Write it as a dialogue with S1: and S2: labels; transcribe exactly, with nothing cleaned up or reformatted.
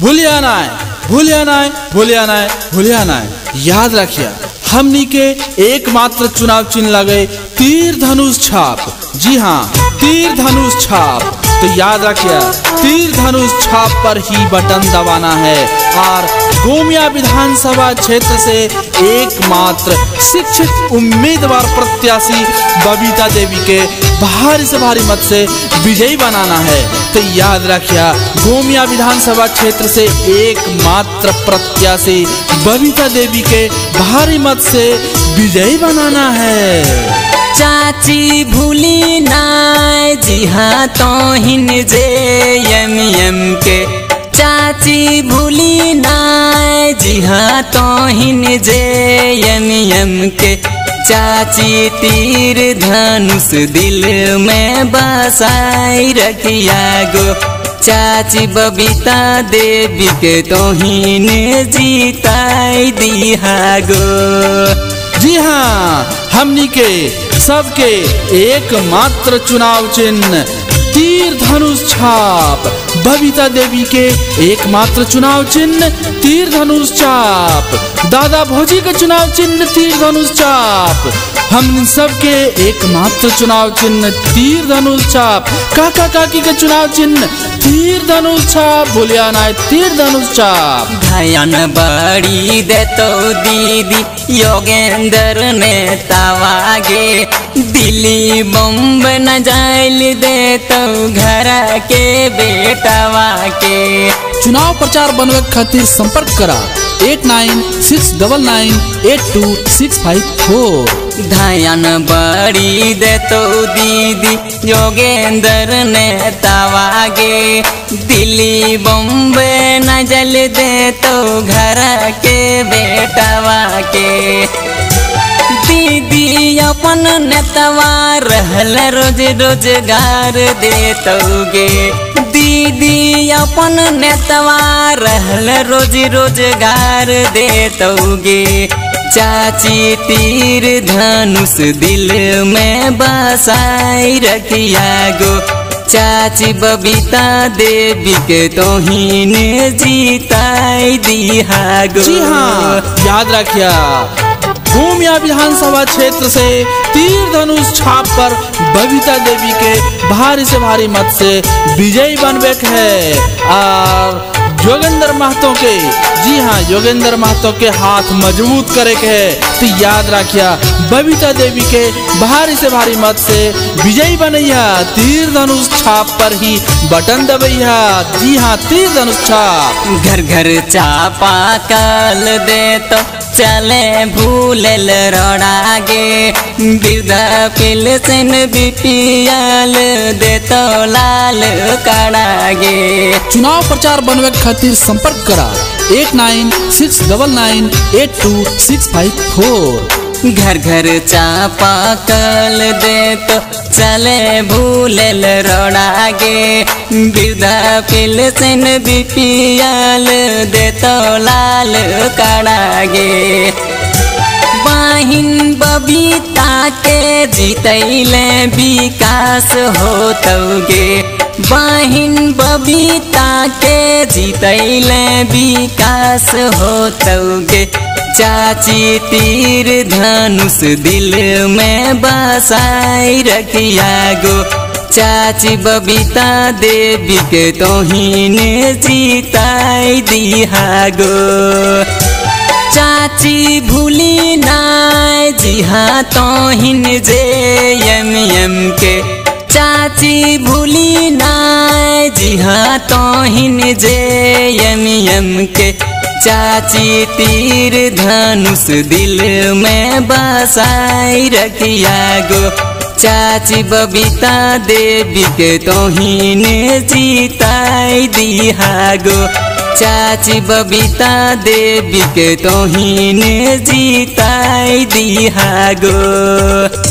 S1: भूलिया नाय भूलिया नाय भूलिया नाय भूलिया नाय। याद रखिए हमनी के एकमात्र चुनाव चिन्ह लगे तीर धनुष छाप। जी हाँ, तीर धनुष छाप। तो याद रखिए तीर धनुष छाप पर ही बटन दबाना है। और गोमिया विधानसभा क्षेत्र से एकमात्र शिक्षित उम्मीदवार प्रत्याशी बबीता देवी के भारी से भारी मत से विजयी बनाना है। तो याद रखिए गोमिया विधानसभा क्षेत्र से एकमात्र प्रत्याशी बबीता देवी के भारी मत से विजयी बनाना है।
S2: चाची भूली नाय जी हाँ तोहिन जे यम यम के। चाची भूली नाय जी हाँ तोहिन जे यम यम के। चाची तीर धनुष दिल में बसाई रखिया गो। चाची बबीता देवी के तोहिन जीताई दिया गो।
S1: जी हाँ, हमनी के सबके एकमात्र चुनाव चिन्ह तीर धनुष छाप। बबीता देवी के एकमात्र चुनाव चिन्ह तीर धनुष छाप। दादा भोजी के चुनाव चिन्ह तीर धनुष छाप। हम सबके एकमात्र चुनाव चिन्ह तीर धनुष छाप। काका काकी के चुनाव चिन्ह तीर धनुष छाप। भूलिया नाय तीर धनुष छाप।
S2: धयन बड़ी देतो दीदी योगेंद्र नेतावागे। दिल्ली बम्ब न जाइल देतो घर के बेटावा के।
S1: चुनाव प्रचार बनवे खातिर संपर्क करा eight nine six double nine eight two six five four.
S2: धयन बड़ी देतो दीदी योगेंद्र नेतावागे। दिल्ली बम्बे न जल देतो घर के बेटावा के। दीदी अपन नेतवा रहल रोज रोजगार देतोगे। दीदी अपन नेतवा रहल रोज रोजगार देतोगे। चाची तीर धनुष दिल में बसाई रखिया गो। चाची बबीता देवी के तोहिन जीताई दिया गो।
S1: जी हाँ, याद रखिया गोमिया विधानसभा क्षेत्र से तीर धनुष छाप पर बबीता देवी के भारी से भारी मत से विजयी बनबे है। और योगेंद्र महतो के, जी हाँ, योगेंद्र महतो के हाथ मजबूत करे के है। तो याद रखिया बबीता देवी के भारी से भारी मत से विजयी बनैया। तीर धनुष छाप पर ही बटन दबैया। जी हाँ, तीर धनुष छाप।
S2: घर घर चापा कल दे तो चले भूलल रोड़ागे। वृद्धा पेंशन बीपीएल दे तो लाल कड़ागे।
S1: चुनाव प्रचार बनवे खातिर संपर्क करा eight nine six double nine eight two six five four.
S2: घर घर चापा कल दे तो चले भूलल रोड़ागे। वृद्धा पेंशन बीपीएल दे तो लाल कड़ागे। बहिन बबीता के जीतैले विकास होतोगे। बहिन बबीता के जीतैले विकास होतोगे। चाची तीर धनुष दिल में बसाई रखिया गो। चाची बबीता देवी के तोहिन जीताई दिया गो। चाची भूली नाय जी हाँ तोहिन जे यम यम के। चाची भूली नाय जी हाँ तोहिन जे यम यम के। चाची तीर धनुष दिल में बसाई रखिया गो। चाची बबीता देवी के तोहिन जीताई दिया गो। चाची बबीता देवी के तोहिन जीताई दिया गो।